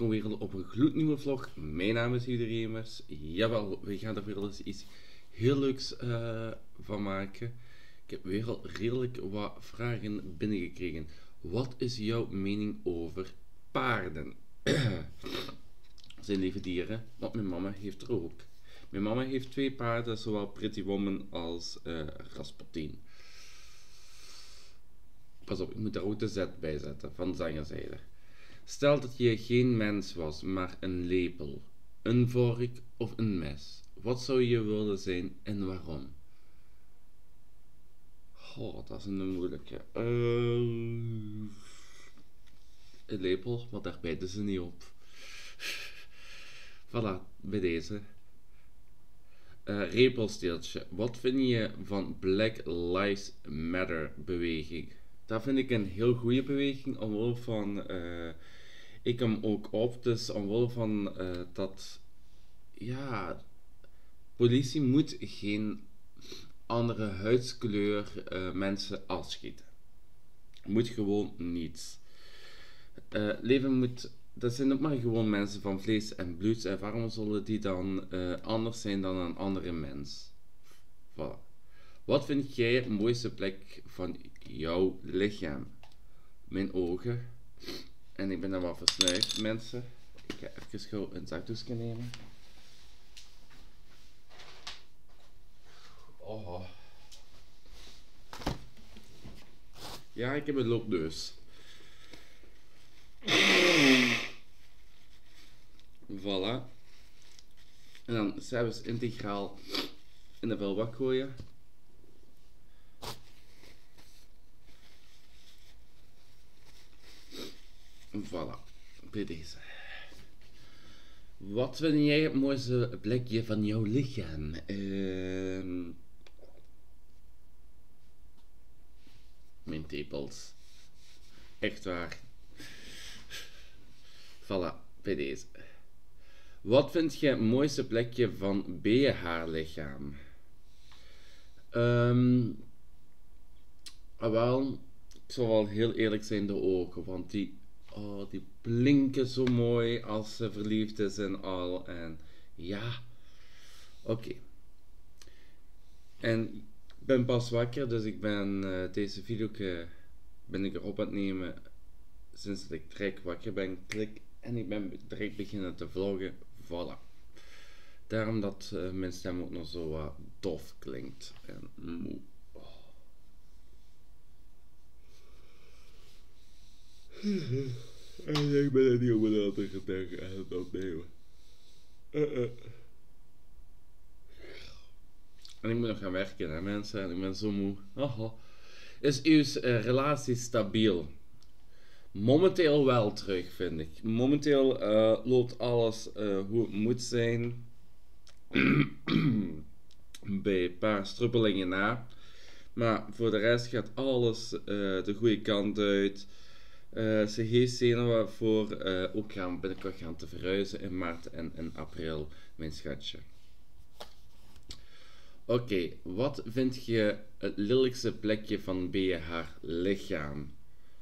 welkom weer op een gloednieuwe vlog. Mijn naam is Jude Remers. Jawel, we gaan er weer eens iets heel leuks van maken. Ik heb weer al redelijk wat vragen binnengekregen. Wat is jouw mening over paarden? Zijn lieve dieren, want mijn mama heeft er ook. Mijn mama heeft 2 paarden, zowel Pretty Woman als Rasputin. Pas op, ik moet daar ook de Z bij zetten, van zangerzijde. Stel dat je geen mens was, maar een lepel, een vork of een mes. Wat zou je willen zijn en waarom? Oh, dat is een moeilijke. Een lepel, maar daar bijten ze niet op. Voilà, bij deze. Repelsteeltje. Wat vind je van Black Lives Matter beweging? Dat vind ik een heel goede beweging, omwille van... ik hem ook op, dus omwille van dat... Ja... Politie moet geen andere huidskleur mensen afschieten. Moet gewoon niet. Leven moet... Dat zijn ook maar gewoon mensen van vlees en bloed. En waarom zullen die dan anders zijn dan een andere mens? Voilà. Wat vind jij het mooiste plek van jouw lichaam? Mijn ogen. En ik ben dan wel versnuifd, mensen. Ik ga even gauw een zakdoekje nemen. Oh. Ja, ik heb een loopneus. Voilà. En dan zelfs integraal in de vuilbak gooien. Voilà, bij deze. Wat vind jij het mooiste plekje van jouw lichaam? Mijn tepels. Echt waar. Voilà, bij deze. Wat vind je het mooiste plekje van BH-lichaam? Wel, ik zal wel heel eerlijk zijn, de ogen, want die blinken zo mooi als ze verliefd is en al. En ja, oké. En ik ben pas wakker, dus ik ben deze video ben ik erop aan het nemen sinds dat ik direct wakker ben. Klik en ik ben direct beginnen te vloggen. Voilà. Daarom dat mijn stem ook nog zo wat dof klinkt en moe. En ik ben er niet op een andere gedachte aan het opnemen. En ik moet nog gaan werken, hè mensen. En ik ben zo moe. Aha. Is uw relatie stabiel? Momenteel wel terug, vind ik. Momenteel loopt alles hoe het moet zijn. Bij een paar strubbelingen na. Maar voor de rest gaat alles de goede kant uit. Ze heeft zenuwen voor ook binnenkort gaan te verhuizen in maart en in april, mijn schatje. Oké, wat vind je het lelijkste plekje van haar lichaam?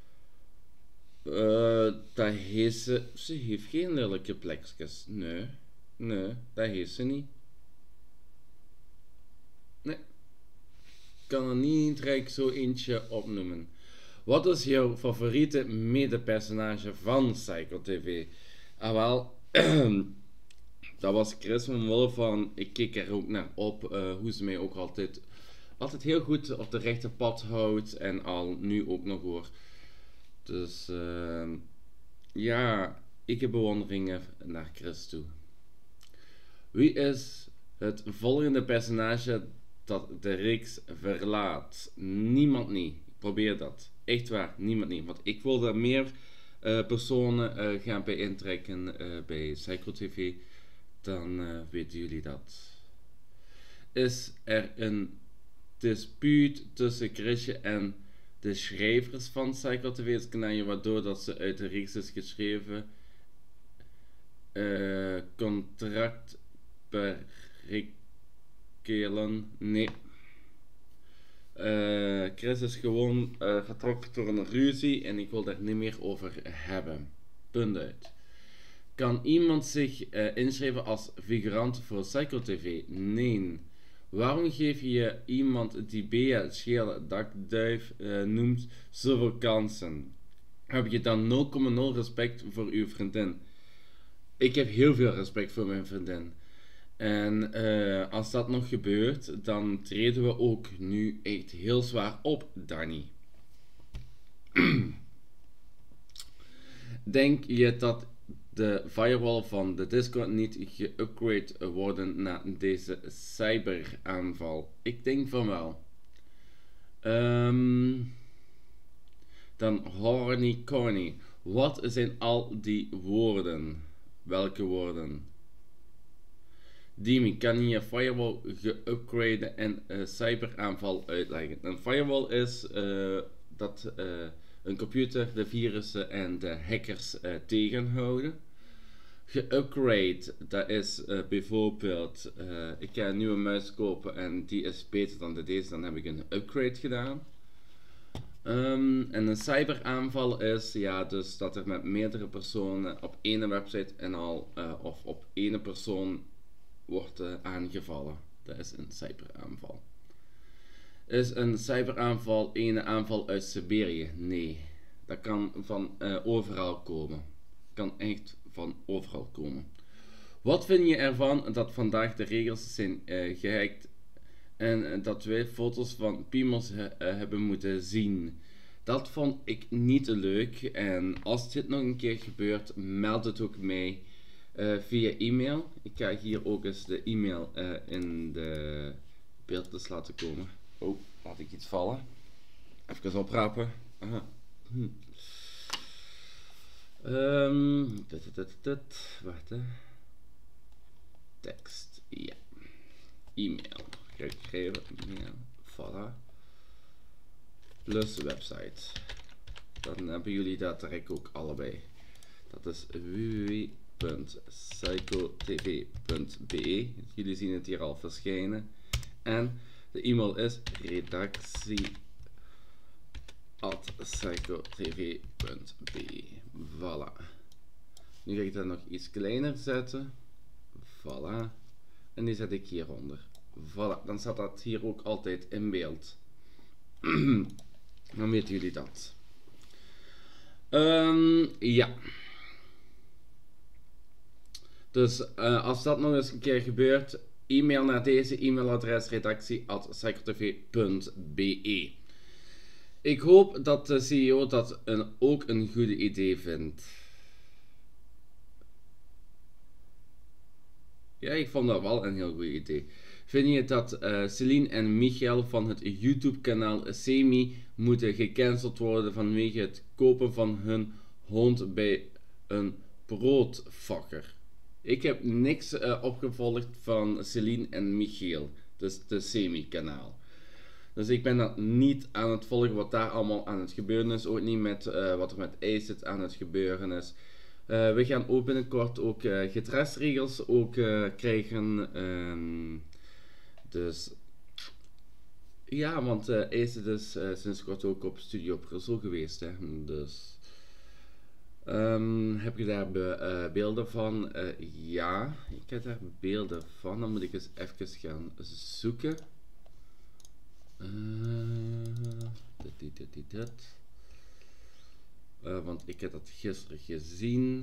Dat heeft ze heeft geen lelijke plekjes. Nee, dat heeft ze niet. Nee, ik kan er niet direct zo eentje opnoemen. Wat is jouw favoriete medepersonage van Psycho TV? Ah wel, dat was Chris omwille van, ik keek er ook naar op, hoe ze mij ook altijd heel goed op de rechte pad houdt en al nu ook nog hoor. Dus ja, ik heb bewonderingen naar Chris toe. Wie is het volgende personage dat de reeks verlaat? Niemand niet. Ik probeer dat. Echt waar, niemand niet. Want ik wil er meer personen gaan bij intrekken bij Psycho TV. Dan weten jullie dat. Is er een dispuut tussen Chrisje en de schrijvers van Psycho TV's kanaal, waardoor dat ze uit de reeks is geschreven? Contract perikelen? Nee. Chris is gewoon vertrokken door een ruzie en ik wil daar niet meer over hebben. Punt uit. Kan iemand zich inschrijven als figurant voor Psycho TV? Nee. Waarom geef je iemand die Bea Schele Dakduif noemt zoveel kansen? Heb je dan 0,0 respect voor uw vriendin? Ik heb heel veel respect voor mijn vriendin. En als dat nog gebeurt, dan treden we ook nu echt heel zwaar op, Danny. Denk je dat de firewall van de Discord niet geupgrade worden na deze cyberaanval? Ik denk van wel. Dan horny corny. Wat zijn al die woorden? Welke woorden? Dimi, kan je firewall geupgraden en cyberaanval uitleggen? Een firewall is dat een computer de virussen en de hackers tegenhouden. Geupgrade, dat is bijvoorbeeld, ik ga een nieuwe muis kopen en die is beter dan deze, dan heb ik een upgrade gedaan. En een cyberaanval is, ja, dus dat er met meerdere personen op één website en al, of op één persoon wordt aangevallen. Dat is een cyberaanval. Is een cyberaanval een aanval uit Siberië? Nee. Dat kan van overal komen. Kan echt van overal komen. Wat vind je ervan dat vandaag de regels zijn gehackt en dat wij foto's van piemels hebben moeten zien? Dat vond ik niet leuk en als dit nog een keer gebeurt, meld het ook mij via e-mail. Ik ga hier ook eens de e-mail in de beeld laten komen. Oh, laat ik iets vallen. Even oprapen. Wacht hè. Tekst, ja. E-mail. Gegeven, e-mail. Voilà. Plus website. Dan hebben jullie dat direct ook allebei. Dat is www.psychotv.be. Jullie zien het hier al verschijnen. En de e-mail is redactie@psychotv.be. Voilà. Nu ga ik dat nog iets kleiner zetten. Voilà. En die zet ik hieronder. Voilà. Dan staat dat hier ook altijd in beeld. Dan weten jullie dat. Ja. Dus als dat nog eens een keer gebeurt, e-mail naar deze e-mailadres redactie@psychotv.be. Ik hoop dat de CEO dat ook een goede idee vindt. Ja, ik vond dat wel een heel goed idee. Vind je dat Celine en Michael van het YouTube kanaal Semi moeten gecanceld worden vanwege het kopen van hun hond bij een broodvakker? Ik heb niks opgevolgd van Celine en Michiel, dus de Semi-kanaal. Dus ik ben dat niet aan het volgen wat daar allemaal aan het gebeuren is. Ook niet met wat er met Acid aan het gebeuren is. We gaan ook binnenkort ook gedragsregels ook krijgen. Dus ja, want Acid is sinds kort ook op Studio Brussel geweest. Hè? Dus heb je daar beelden van? Ja, ik heb daar beelden van. Dan moet ik eens even gaan zoeken. Want ik heb dat gisteren gezien.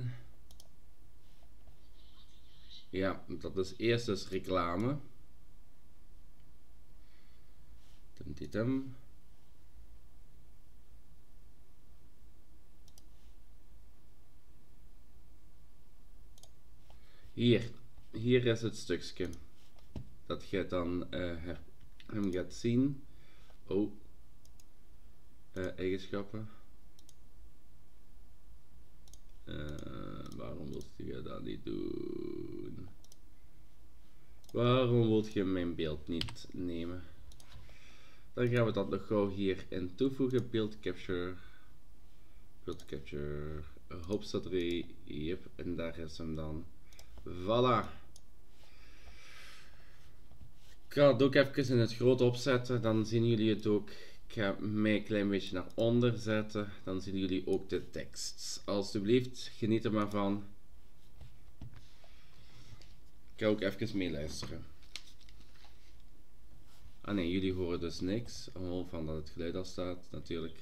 Ja, dat is eerst dus reclame. Hier is het stukje dat je dan hem gaat zien. Oh, eigenschappen. Waarom wilt je dat niet doen? Waarom wilt je mijn beeld niet nemen? Dan gaan we dat nog gauw hierin toevoegen. Beeld capture, Hoopstad-Ray, yep, en daar is hem dan. Voilà. Ik ga het ook even in het groot opzetten, dan zien jullie het ook. Ik ga mij een klein beetje naar onder zetten, dan zien jullie ook de tekst. Alsjeblieft, geniet er maar van. ga ook even meeluisteren. Ah nee, jullie horen dus niks. Gewoon van dat het geluid al staat, natuurlijk.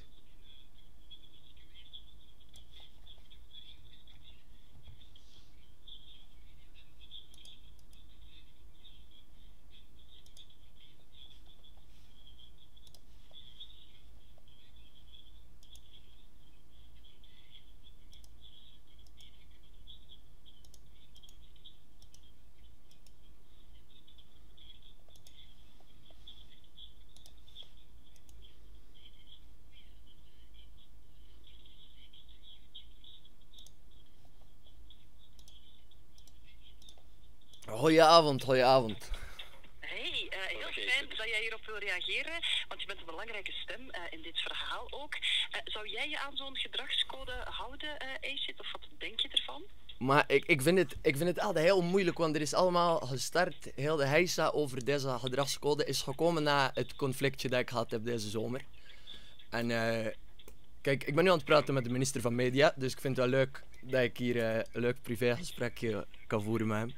Goedenavond, goedenavond. Hey, heel fijn dat jij hierop wil reageren, want je bent een belangrijke stem in dit verhaal ook. Zou jij je aan zo'n gedragscode houden, Acid, of wat denk je ervan? Maar ik vind het altijd heel moeilijk, want er is allemaal gestart. Heel de heisa over deze gedragscode is gekomen na het conflictje dat ik gehad heb deze zomer. En kijk, ik ben nu aan het praten met de minister van Media, dus ik vind het wel leuk dat ik hier een leuk privégesprekje kan voeren met hem.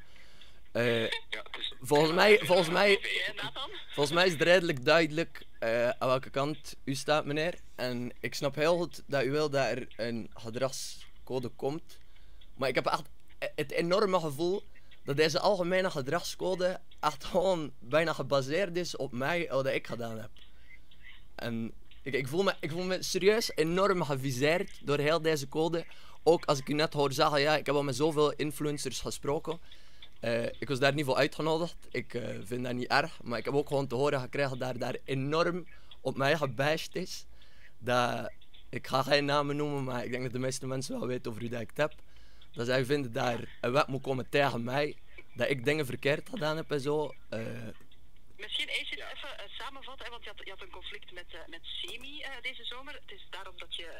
Volgens mij is het redelijk duidelijk aan welke kant u staat, meneer. En ik snap heel goed dat u wil dat er een gedragscode komt. Maar ik heb echt het enorme gevoel dat deze algemene gedragscode echt gewoon bijna gebaseerd is op mij, wat ik gedaan heb. En ik voel me serieus enorm geviseerd door heel deze code. Ook als ik u net hoor zeggen, ja, ik heb al met zoveel influencers gesproken. Ik was daar niet voor uitgenodigd. Ik vind dat niet erg. Maar ik heb ook gewoon te horen gekregen dat daar enorm op mij gebashed is. Dat, ik ga geen namen noemen, maar ik denk dat de meeste mensen wel weten over wie dat ik het heb. Dat zij vinden dat er een wet moet komen tegen mij. Dat ik dingen verkeerd gedaan heb en zo. Misschien Acid even samenvatten, hè, want je had een conflict met Semi deze zomer. Het is daarom dat je...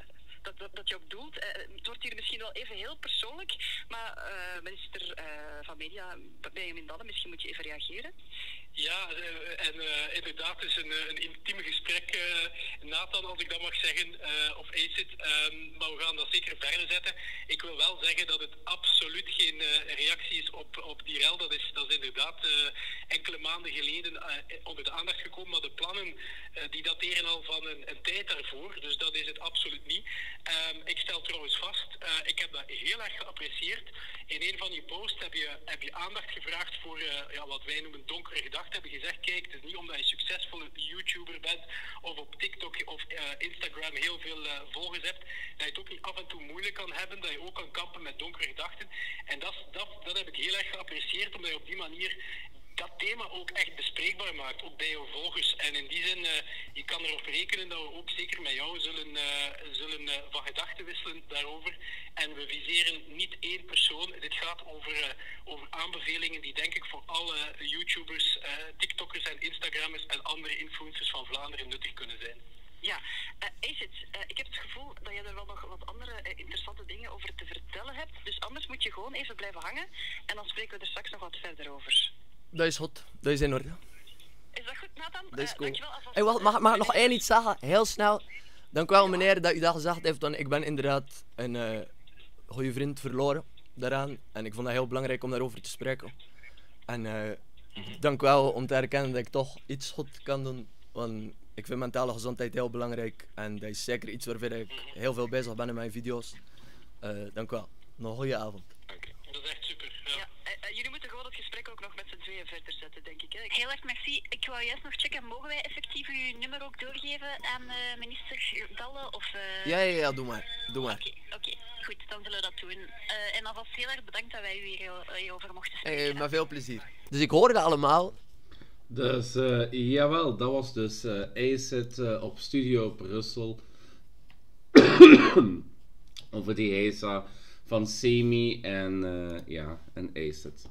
Dat je op doelt. Het wordt hier misschien wel even heel persoonlijk, maar minister van Media, Benjamin Dalle, misschien moet je even reageren. Ja, inderdaad, het is een intiem gesprek, Nathan, als ik dat mag zeggen, of Acid. Maar we gaan dat zeker verder zetten. Ik wil wel zeggen dat het absoluut geen reactie is op die rel. Dat is inderdaad enkele maanden geleden onder de aandacht gekomen, maar de plannen die dateren al van een tijd daarvoor, dus dat is het absoluut niet. Ik stel trouwens vast, ik heb dat heel erg geapprecieerd. In een van je posts heb je aandacht gevraagd voor wat wij noemen donkere gedachten. Heb je gezegd, kijk, het is niet omdat je succesvolle YouTuber bent of op TikTok of Instagram heel veel volgers hebt, dat je het ook niet af en toe moeilijk kan hebben, dat je ook kan kampen met donkere gedachten. En dat heb ik heel erg geapprecieerd, omdat je op die manier dat thema ook echt bespreekbaar maakt, ook bij jouw volgers. En in die zin, je kan erop rekenen dat we ook zeker met jou zullen van gedachten wisselen daarover. En we viseren niet één persoon. Dit gaat over aanbevelingen die denk ik voor alle YouTubers, TikTokkers en Instagrammers en andere influencers van Vlaanderen nuttig kunnen zijn. Ja, Acid, ik heb het gevoel dat je er wel nog wat andere interessante dingen over te vertellen hebt. Dus anders moet je gewoon even blijven hangen en dan spreken we er straks nog wat verder over. Dat is goed, dat is in orde. Is dat goed, Nathan? Dat is cool. Dankjewel alvast. Hey, wacht, mag ik nog één iets zeggen? Heel snel. Dank u wel, meneer, dat u dat gezegd heeft. Want ik ben inderdaad een goede vriend verloren daaraan. En ik vond het heel belangrijk om daarover te spreken. En dank u wel om te erkennen dat ik toch iets goed kan doen. Want ik vind mentale gezondheid heel belangrijk. En dat is zeker iets waarvoor ik heel veel bezig ben in mijn video's. Dank u wel. Nog een goede avond. Oké, dat is echt super. Ja. Jullie moeten gewoon het gesprek ook nog met z'n tweeën verder zetten, denk ik. Hè? Heel erg merci. Ik wou juist nog checken, mogen wij effectief uw nummer ook doorgeven aan minister Dalle? Of, Ja, doe maar. Oké. Goed, dan zullen we dat doen. En alvast heel erg bedankt dat wij u hierover mochten spreken. Met veel plezier. Dus ik hoorde allemaal. Dus jawel, dat was dus Acid op Studio Brussel. Over die heisa van Semi en Acid.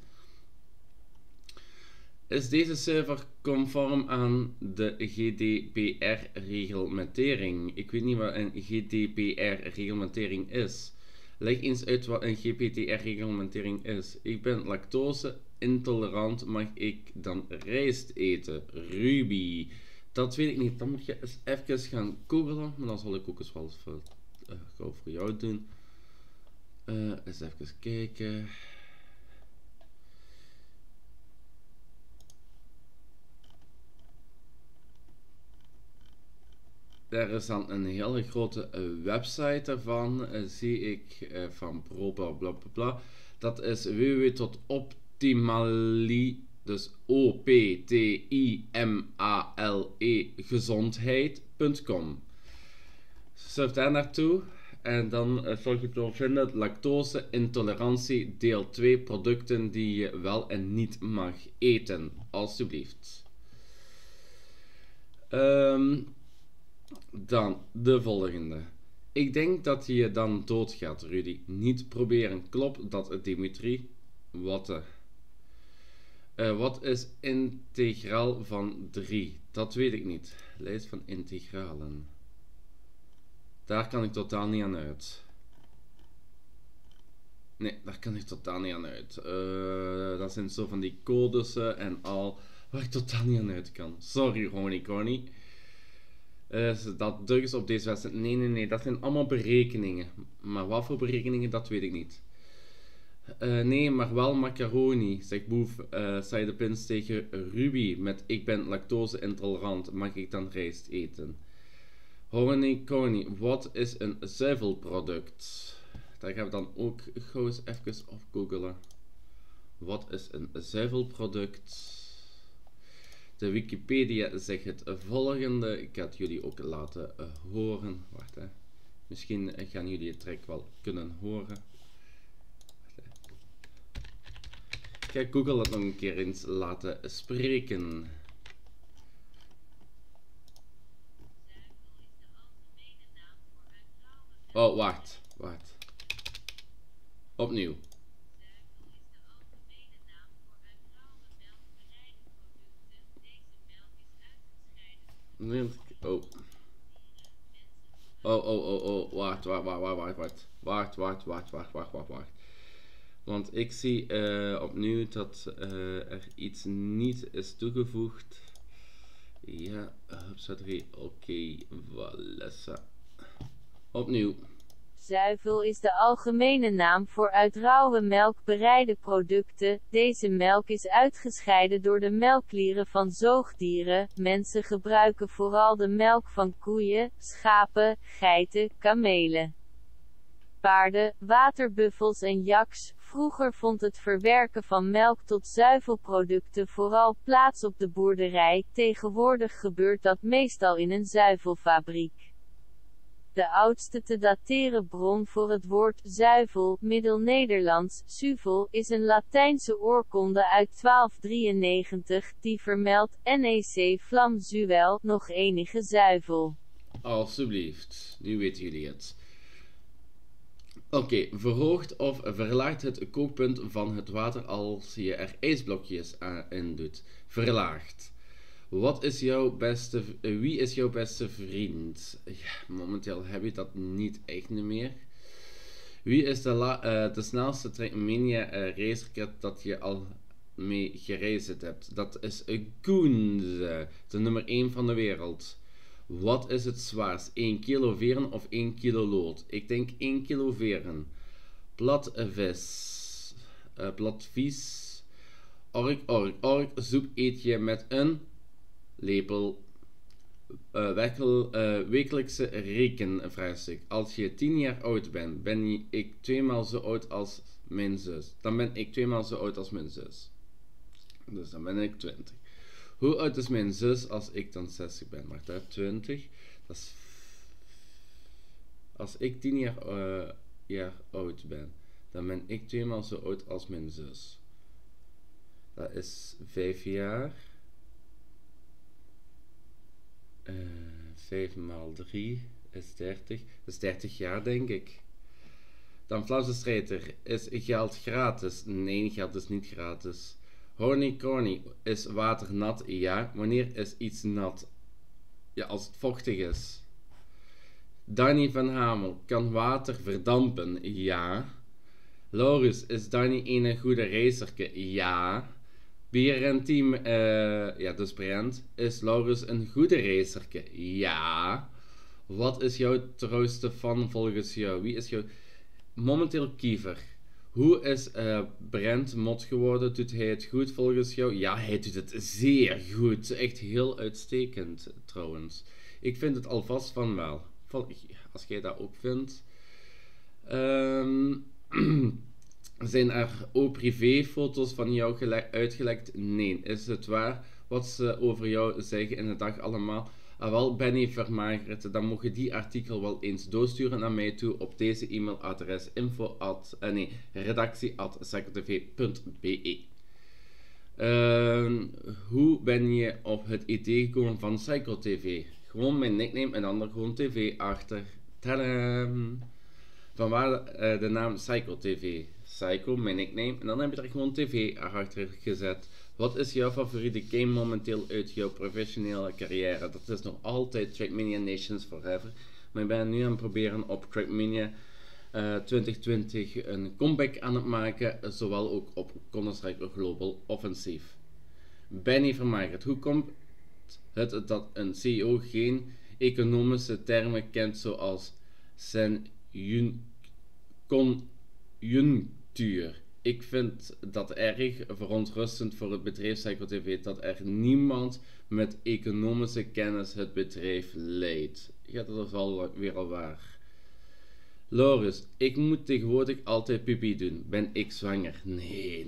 Is deze server conform aan de GDPR-reglementering? Ik weet niet wat een GDPR-reglementering is. Leg eens uit wat een GDPR-reglementering is. Ik ben lactose-intolerant, mag ik dan rijst eten? Ruby. Dat weet ik niet. Dan moet je eens even gaan googlen. Maar dan zal ik ook eens wel gauw voor jou doen. Eens even kijken. er is dan een hele grote website ervan, zie ik, van bla bla bla bla. Dat is www.optimale, dus OPTIMALE gezondheid.com. Surf daar naartoe en dan zal je het wel vinden. Lactose intolerantie deel 2, producten die je wel en niet mag eten, alsjeblieft. Dan de volgende. Ik denk dat je dan doodgaat, Rudy. Niet proberen. Klopt dat, Dimitri? Wat is integraal van 3? Dat weet ik niet. Lijst van integralen. Daar kan ik totaal niet aan uit. Nee, daar kan ik totaal niet aan uit. Dat zijn zo van die codes en al waar ik totaal niet aan uit kan. Sorry, Honey. Dat dus op deze wedstrijd. Nee, dat zijn allemaal berekeningen. Maar wat voor berekeningen, dat weet ik niet. Nee, maar wel macaroni, zegt Boef. Zei de pins tegen Ruby met ik ben lactose intolerant, mag ik dan rijst eten? Honey, wat is een zuivelproduct? Daar gaan we dan ook gauw eens even op googelen. Wat is een zuivelproduct? De Wikipedia zegt het volgende. Ik ga het jullie ook laten horen. Wacht, hè. Misschien gaan jullie het track wel kunnen horen. Ik ga Google het nog een keer eens laten spreken. Oh, wacht. Opnieuw. Oh. Wacht. Want ik zie opnieuw dat er iets niet is toegevoegd. Ja, oké, voilà. Opnieuw. Zuivel is de algemene naam voor uit rauwe melk bereide producten. Deze melk is uitgescheiden door de melkklieren van zoogdieren. Mensen gebruiken vooral de melk van koeien, schapen, geiten, kamelen, paarden, waterbuffels en yaks. Vroeger vond het verwerken van melk tot zuivelproducten vooral plaats op de boerderij. Tegenwoordig gebeurt dat meestal in een zuivelfabriek. De oudste te dateren bron voor het woord zuivel, Middelnederlands, suvel, is een Latijnse oorkonde uit 1293, die vermeldt, nec flam zuel, nog enige zuivel. Alsjeblieft, nu weten jullie het. Oké, verhoogt of verlaagt het kookpunt van het water als je er ijsblokjes in doet? Verlaagd. Wie is jouw beste vriend? Ja, momenteel heb je dat niet echt meer. Wie is de snelste Trackmania racer dat je al mee gereisd hebt? Dat is Goenze, de nummer 1 van de wereld. Wat is het zwaarst? 1 kilo veren of 1 kilo lood? Ik denk 1 kilo veren. Platvies. Ork. Soep eet je met een lepel. Wekelijkse rekenvraagstuk. Als je 10 jaar oud bent, ben ik 2 maal zo oud als mijn zus. Dan ben ik 2 maal zo oud als mijn zus. Dus dan ben ik 20. Hoe oud is mijn zus als ik dan 60 ben? Wacht, hè, 20. Dat is... Als ik 10 jaar oud ben, dan ben ik 2 maal zo oud als mijn zus. Dat is 5 jaar. 5 maal 3 is 30. Dat is 30 jaar, denk ik. Dan Flauwse Strijder. Is geld gratis? Nee, geld is niet gratis. Horny, is water nat? Ja. Wanneer is iets nat? Ja, als het vochtig is. Danny van Hamel, kan water verdampen? Ja. Laurus, is Danny een goede racerke? Ja. Berend team, dus Brent, is Laurus een goede racerke? Ja. Wat is jouw trouwste fan volgens jou? Wie is jouw... Momenteel Kiever. Hoe is Brent mot geworden? Doet hij het goed volgens jou? Ja, hij doet het zeer goed. Echt heel uitstekend trouwens. Ik vind het alvast van wel. Als jij dat ook vindt. Zijn er ook privéfoto's van jou uitgelekt? Nee. Is het waar wat ze over jou zeggen in de dag allemaal? Wel, Benny Vermagert, dan mogen die artikel wel eens doorsturen naar mij toe op deze e-mailadres redactie@cycletv.be. Hoe ben je op het idee gekomen van CycleTV? Gewoon mijn nickname en dan er gewoon TV achter. Tadam! Vanwaar de naam CycleTV. Cycle, mijn nickname, en dan heb je er gewoon TV achter gezet. Wat is jouw favoriete game momenteel uit jouw professionele carrière? Dat is nog altijd Trackmania Nations Forever. Maar ik ben nu aan het proberen op Trackmania 2020 een comeback aan het maken, zowel ook op Counter-Strike Global Offensive. Benny Vermagert, hoe komt het dat een CEO geen economische termen kent zoals conjunctuur? Ik vind dat erg verontrustend voor het bedrijf CycleTV dat er niemand met economische kennis het bedrijf leidt. Ja, dat is weer al waar. Loris, ik moet tegenwoordig altijd pipi doen. Ben ik zwanger? Nee.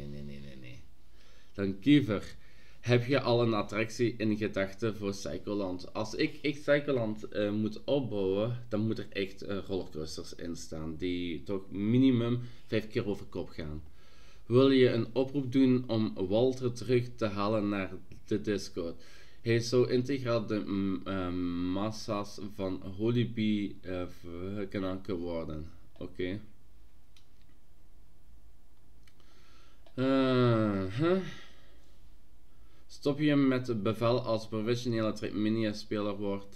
Dan Kiever, heb je al een attractie in gedachten voor Cycleland? Als ik Cycleland moet opbouwen, dan moet er echt rollercoasters in staan, die toch minimum 5 keer over kop gaan. Wil je een oproep doen om Walter terug te halen naar de Discord? Hij zou integraal de massa's van Holibee verknakken worden. Oké. Stop je met het bevel als professionele Trackmania-speler wordt?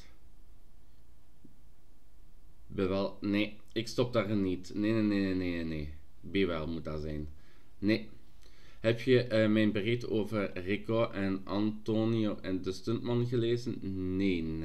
Bevel? Nee, ik stop daar niet. Nee. Bewel moet dat zijn. Nee. Heb je mijn bericht over Rico en Antonio en de stuntman gelezen? Nee.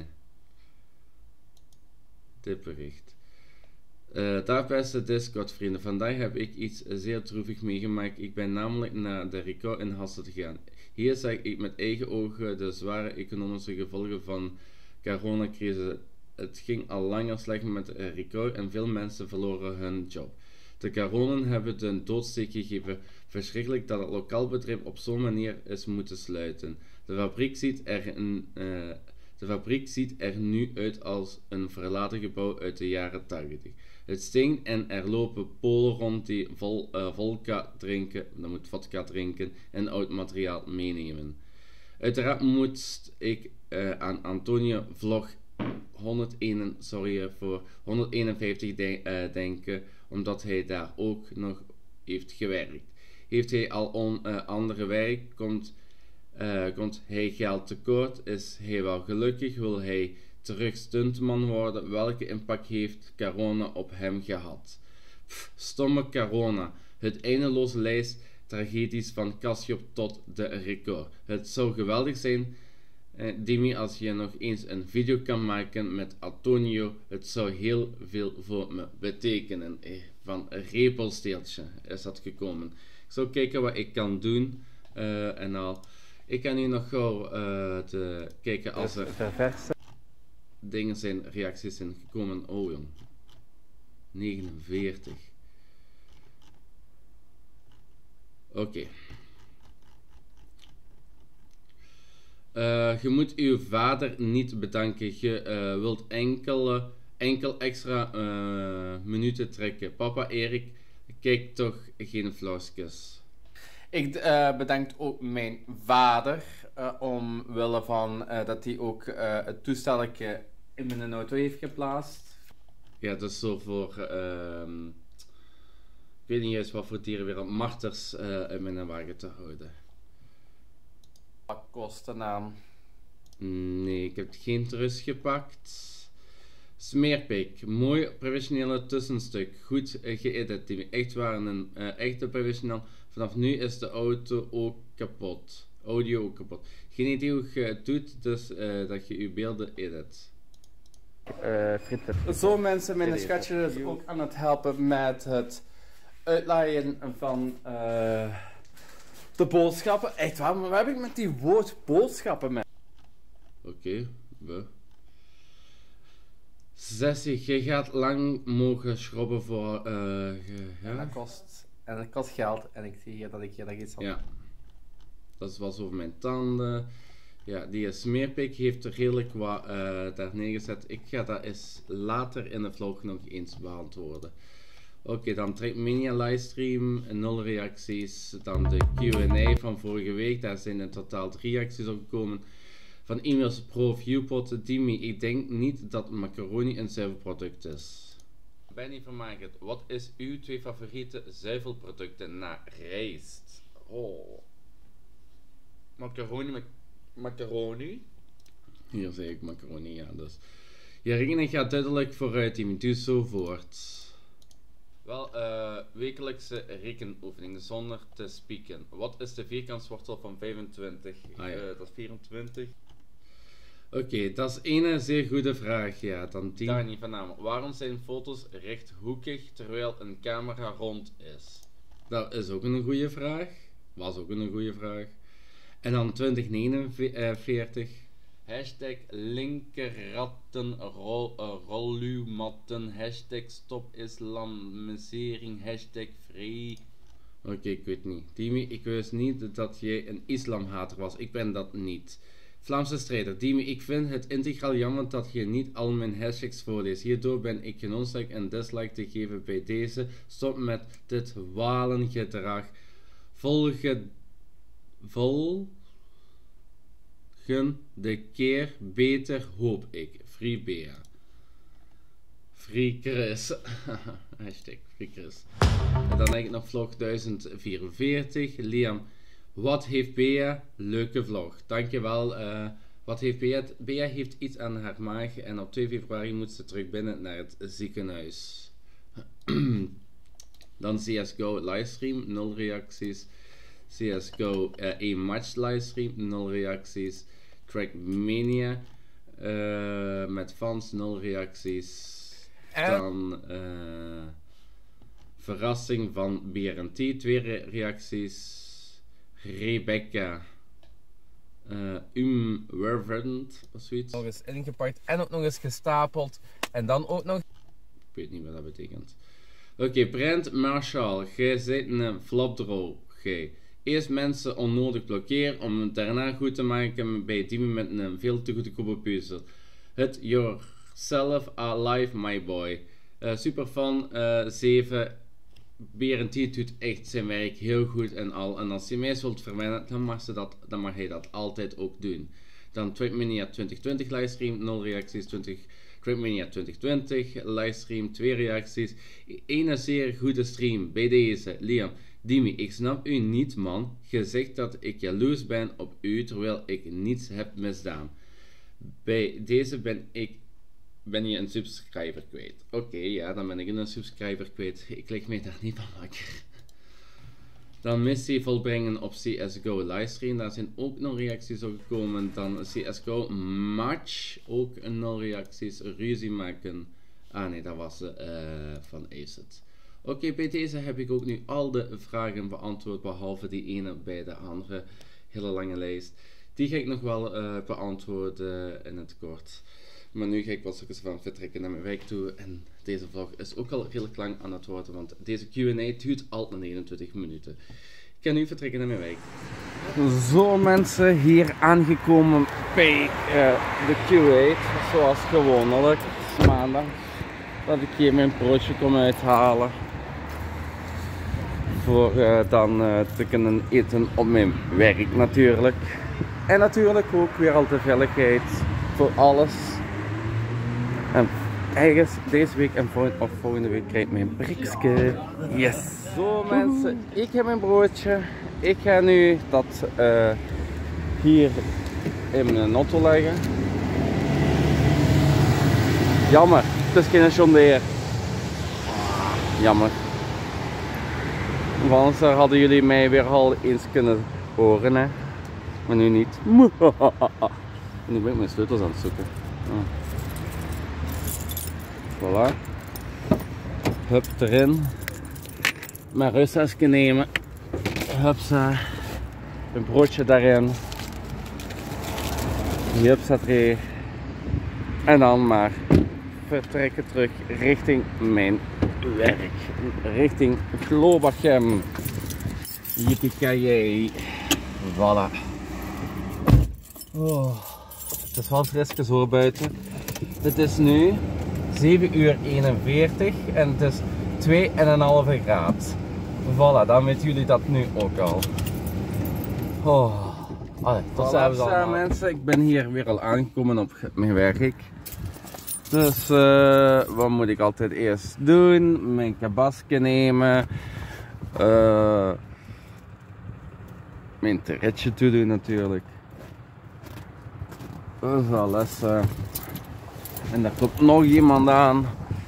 Dit bericht. Dag beste Discord vrienden, vandaag heb ik iets zeer droevig meegemaakt. Ik ben namelijk naar de Rico in Hasselt gegaan. Hier zag ik met eigen ogen de zware economische gevolgen van coronacrisis. Het ging al langer slecht met Rico en veel mensen verloren hun job. De coronen hebben de doodsteek gegeven. Verschrikkelijk dat het lokaal bedrijf op zo'n manier is moeten sluiten. De fabriek ziet er nu uit als een verlaten gebouw uit de jaren 80. Het stinkt en er lopen Polen rond die vodka drinken en oud materiaal meenemen. Uiteraard moest ik aan Antonio vlog 151 denken, omdat hij daar ook nog heeft gewerkt. Heeft hij al andere werk, komt hij geld tekort, is hij wel gelukkig, wil hij terug stuntman worden? Welke impact heeft corona op hem gehad? Stomme corona, het eindeloze lijst tragedies van Cassiope tot de record. Het zou geweldig zijn, Dimi, als je nog eens een video kan maken met Antonio. Het zou heel veel voor me betekenen. Van Repelsteeltje is dat gekomen. Ik zal kijken wat ik kan doen. En al. Ik kan nu nog gauw kijken als er dingen zijn, reacties zijn gekomen. Oh jong. 49. Oké. Je moet uw vader niet bedanken. Je wilt enkel extra minuten trekken. Papa Erik, kijk toch geen flauwskus. Ik bedank ook mijn vader omwille van dat hij ook het toestelletje in mijn auto heeft geplaatst. Ja, dat is zo voor ik weet niet juist wat voor dieren weer marters in mijn wagen te houden. Wat kost de naam? Nee, ik heb geen trust gepakt. Smeerpik, mooi professionele tussenstuk, goed geëdit, echt waar, een echte professional. Vanaf nu is de audio ook kapot. Geen idee hoe je het doet, dus dat je je beelden edit. Zo mensen, mijn schatje is ook aan het helpen met het uitlaaien van de boodschappen. Echt waar, maar wat heb ik met die woord boodschappen met? Oké, we. 60, je gaat lang mogen schrobben voor... En ja. dat kost geld. En ik zie hier dat ik hier iets had. Ja. Dat was over mijn tanden. Ja, die smeerpik heeft er redelijk wat daar neergezet. Ik ga dat eens later in de vlog nog eens beantwoorden. Oké, dan Trackmania livestream, 0 reacties. Dan de Q&A van vorige week, daar zijn in totaal 3 reacties op gekomen. Van e-mails Pro Viewpot, Dimi, ik denk niet dat macaroni een zuivelproduct is. Benny van Market, wat is uw 2 favoriete zuivelproducten na rijst? Oh. Macaroni? Hier zeg ik macaroni, ja, dus. Je rekening gaat duidelijk vooruit, Dimi, doe zo voort. Wel, wekelijkse rekenoefening zonder te spieken. Wat is de vierkantswortel van 25? Ah, ja. Dat is 24. Oké, dat is een zeer goede vraag. Ja, dan die. Dani van Namen. Waarom zijn foto's rechthoekig terwijl een camera rond is? Dat is ook een goede vraag. Was ook een goede vraag. En dan 2049. Hashtag linkerratten rollumatten. Hashtag stop islamisering. Hashtag vrij. Oké, ik weet niet. Dimi, ik wist niet dat jij een islamhater was. Ik ben dat niet. Vlaamse strijder. Dimi, ik vind het integraal jammer dat je niet al mijn hashtags voorleest. Hierdoor ben ik genoodzaakt een dislike te geven bij deze. Stop met dit walengedrag. Volgen de keer beter, hoop ik. Free Bea. Free Chris. Hashtag Free Chris. En dan denk ik nog vlog 1044. Liam. Wat heeft Bea? Leuke vlog. Dankjewel. Wat heeft Bea? Bea heeft iets aan haar maag en op 2 februari moet ze terug binnen naar het ziekenhuis. Dan CSGO livestream, 0 reacties. CSGO match livestream, 0 reacties. Trackmania met fans, 0 reacties. Dan verrassing van BRNT, 2 reacties. Rebecca Wervend of zoiets. Nog eens ingepakt en ook nog eens gestapeld. En dan ook nog... Ik weet niet wat dat betekent. Oké, Brent Marshall, jij zit een flopdroog. Eerst mensen onnodig blokkeren om het daarna goed te maken bij Dimi met een veel te goedkope puzzel. Het yourself alive my boy. Superfan 7. BRNT doet echt zijn werk heel goed en al. En als je mij wilt verwijderen, dan mag hij dat altijd ook doen. Dan Trackmania 2020 livestream, 0 reacties. Trackmania 2020 livestream, 2 reacties. Een zeer goede stream bij deze. Liam, Dimi, ik snap u niet, man. Je zegt dat ik jaloers ben op u terwijl ik niets heb misdaan. Bij deze ben je een subscriber kwijt. Oké, ja, dan ben ik een subscriber kwijt. Ik leg mij daar niet van wakker. Dan missie volbrengen op CSGO livestream. Daar zijn ook 0 reacties op gekomen. Dan CSGO match. Ook 0 reacties. Ruzie maken. Ah nee, dat was van Acid. Oké, bij deze heb ik ook nu al de vragen beantwoord. Behalve die ene bij de andere hele lange lijst. Die ga ik nog wel beantwoorden in het kort. Maar nu ga ik wel eens van vertrekken naar mijn werk toe. En deze vlog is ook al redelijk lang aan het worden. Want deze Q&A duurt al 29 minuten. Ik ga nu vertrekken naar mijn werk. Zo mensen, hier aangekomen bij de Q8. Zoals gewoonlijk. Het is maandag. Dat ik hier mijn broodje kom uithalen. Voor dan te kunnen eten op mijn werk natuurlijk. En natuurlijk ook weer al de veiligheid voor alles. En ergens deze week en volgende week krijg ik mijn prikske. Yes! Zo mensen, ik heb mijn broodje. Ik ga nu dat hier in mijn auto leggen. Jammer, het is geen John Deere. Jammer. Want anders hadden jullie mij weer al eens kunnen horen, hè. Maar nu niet. Nu ben ik mijn sleutels aan het zoeken. Voilà. Hup erin. Mijn rustesje nemen. Hupsa. Een broodje daarin. Hupsa erin. En dan maar vertrekken terug richting mijn werk. Richting Globachem. Yippie-ki-yay. Voilà. Oh, het is wel frisjes hoor buiten. Het is nu 7:41 en het is 2,5 graad. Voilà, dan weten jullie dat nu ook al. Oh. Allee, tot ziens allemaal. Mensen, ik ben hier weer al aangekomen op mijn werk. Dus wat moet ik altijd eerst doen? Mijn kabasje nemen. Mijn terretje toe doen natuurlijk. Dat is alles. En daar komt nog iemand aan.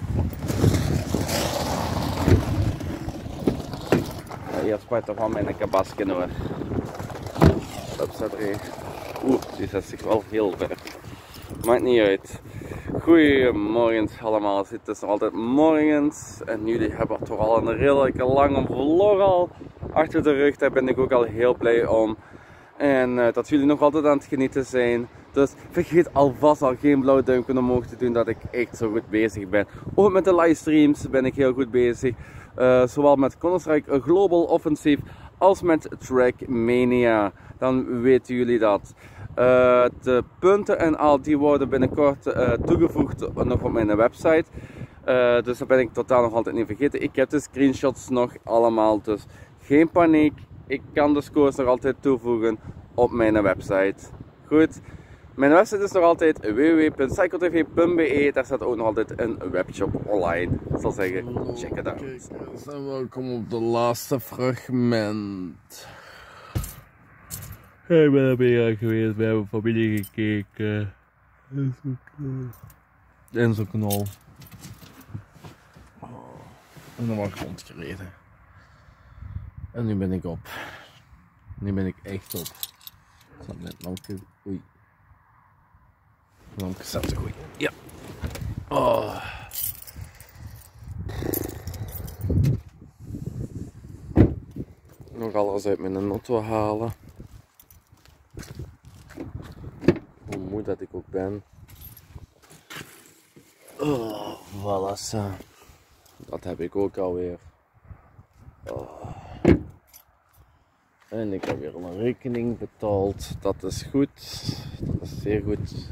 Eerst pak toch van mijn kabasje hoor. Dat staat er. Oeh, die zet zich wel heel ver. Maakt niet uit. Goedemorgen allemaal, het is nog altijd morgens en jullie hebben toch al een redelijke lange vlog al achter de rug. Daar ben ik ook al heel blij om. En dat jullie nog altijd aan het genieten zijn. Dus vergeet alvast al geen blauwe duimpje omhoog te doen dat ik echt zo goed bezig ben. Ook met de livestreams ben ik heel goed bezig. Zowel met Counter-Strike Global Offensive als met Trackmania. Dan weten jullie dat. De punten en al die worden binnenkort toegevoegd nog op mijn website. Dus dat ben ik totaal nog altijd niet vergeten. Ik heb de screenshots nog allemaal, dus geen paniek. Ik kan de scores nog altijd toevoegen op mijn website. Goed. Mijn website is nog altijd www.psychotv.be. Daar staat ook nog altijd een webshop online. Ik zal zeggen, check het out. Kijkers en welkom op de laatste fragment. Ik ben er weer geweest, bij mijn familie gekeken. En zo'n knol. En dan was ik rondgereden. En nu ben ik op. Nu ben ik echt op. Ik zat net lampje. Oei. Lampje staat er goed. Ja. Oh. Nog alles uit mijn auto halen. Hoe moe dat ik ook ben. Oh, voilà. Zo. Dat heb ik ook alweer. Oh. En ik heb weer een rekening betaald. Dat is goed. Dat is zeer goed.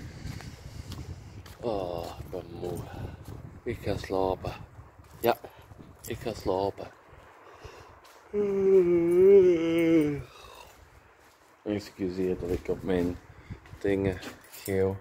Oh, ik ben moe. Ik ga slapen. Ja, ik ga slapen. Excuseer dat ik op mijn dingen geel.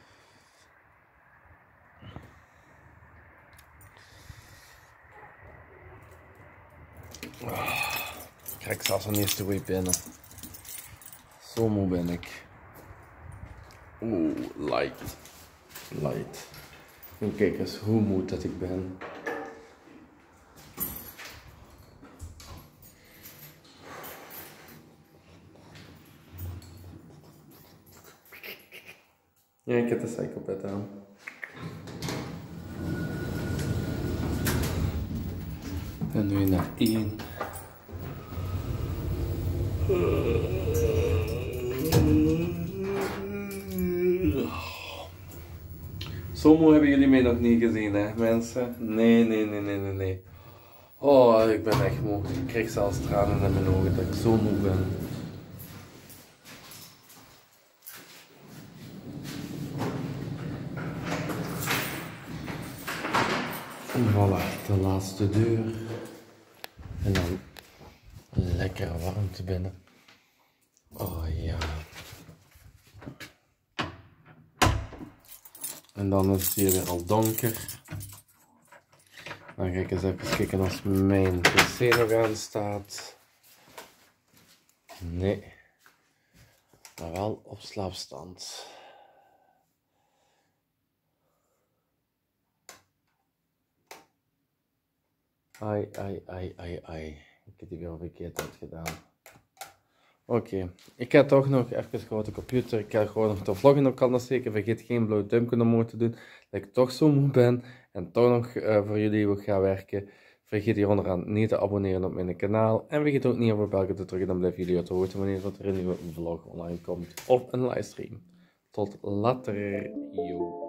Ik krijg zelfs een eerste weer binnen. Zo moe ben ik. Oeh, light. Light. En kijk eens hoe moe dat ik ben. Ja, ik heb de psychopet aan. En nu naar 1. Zo moe hebben jullie mij nog niet gezien, hè, mensen? Nee. Oh, ik ben echt moe. Ik krijg zelfs tranen in mijn ogen dat ik zo moe ben. En voilà, de laatste deur. En dan lekker warmte binnen. Oh ja. En dan is het hier weer al donker. Dan ga ik eens even kijken als mijn pc nog aan staat. Nee. Maar wel op slaapstand. Ai. Ik heb die weer verkeerd uitgedaan. Oké, ik ga toch nog even gewoon de computer. Ik ga gewoon nog de vloggen op kanaal steken. Vergeet geen blauw duimpje omhoog te doen. Dat ik toch zo moe ben en toch nog voor jullie wil gaan werken. Vergeet hier onderaan niet te abonneren op mijn kanaal. En vergeet ook niet op de bel te drukken. Dan blijven jullie op de hoogte wanneer er een nieuwe vlog online komt. Of een livestream. Tot later. Yo.